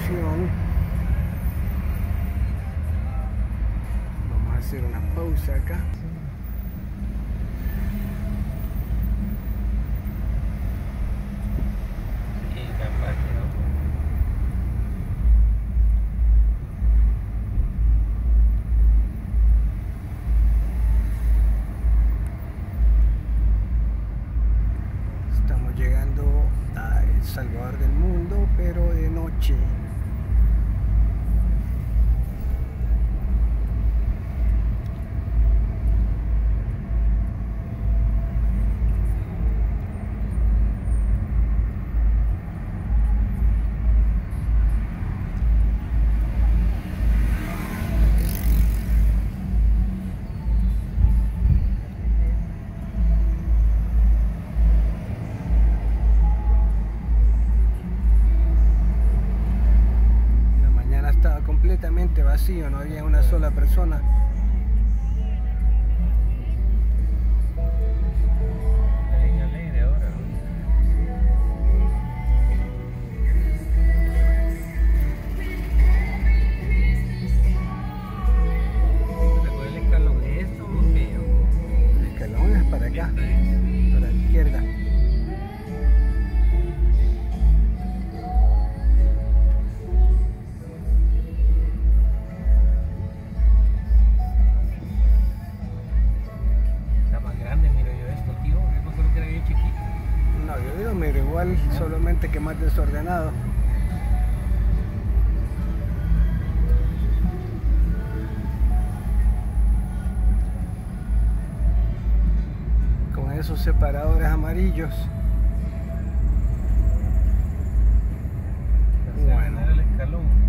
construcción. Vamos a hacer una pausa acá. Estamos llegando a El Salvador del Mundo, pero de noche. Completamente vacío, no había una sola persona. ¿El escalón es esto o qué? El escalón es para acá, para la izquierda. Mira, igual, solamente que más desordenado. Con esos separadores amarillos. Bueno, el escalón.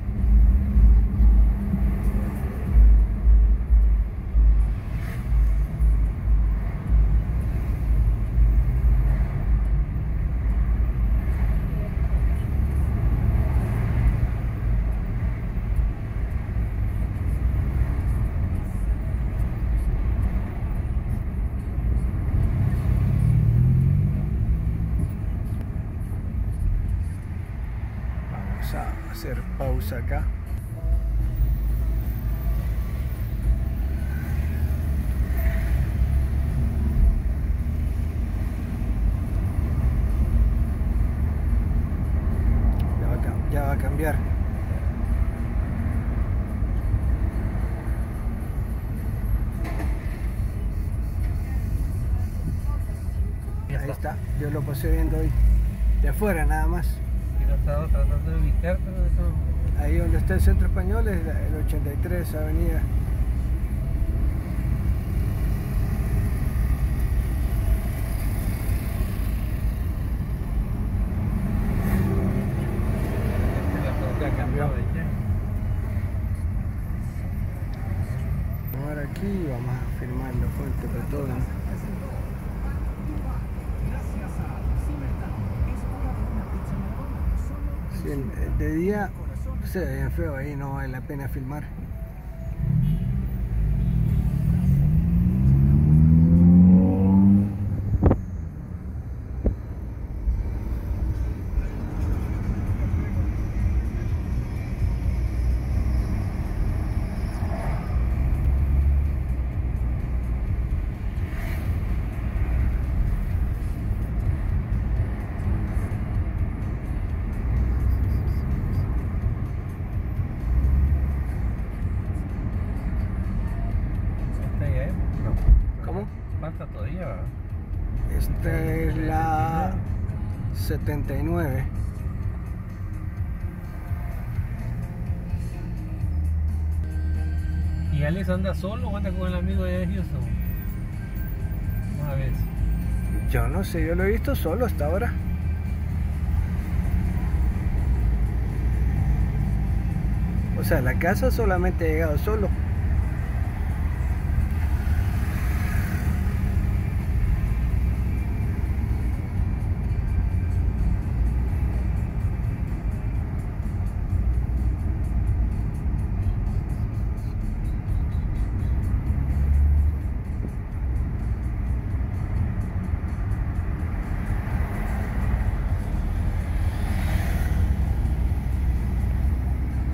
A hacer pausa acá. Ya va a cambiar. Ahí está, yo lo pasé viendo hoy de afuera nada más. Estaba tratando de ubicar, pero eso... Ahí donde está el Centro Español es el 83 Avenida. Ya cambió. Ahora aquí vamos a firmar la fuente petróleo. De día se ve bien feo, ahí no vale la pena filmar. ¿Cómo? Falta todavía, ¿verdad? Esta es la 79. ¿Y Alex anda solo o anda con el amigo de Houston? Una vez. Yo no sé, yo lo he visto solo hasta ahora. O sea, la casa solamente ha llegado solo.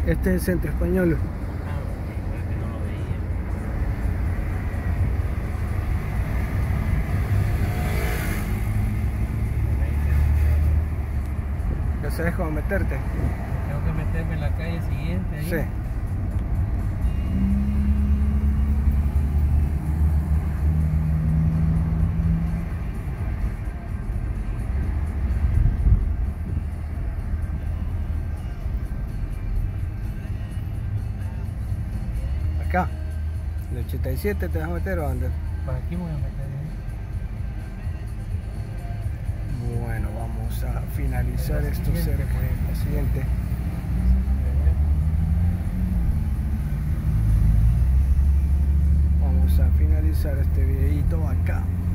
Este es el Centro Español. Ah, ok, fue que no lo veía. Ya sabes cómo meterte. Tengo que meterme en la calle siguiente ahí. Sí. Acá. El 87 te vas a meter o dónde? Por aquí me voy a meter. Bueno, vamos a finalizar esto cerca. La siguiente. Vamos a finalizar este videito acá.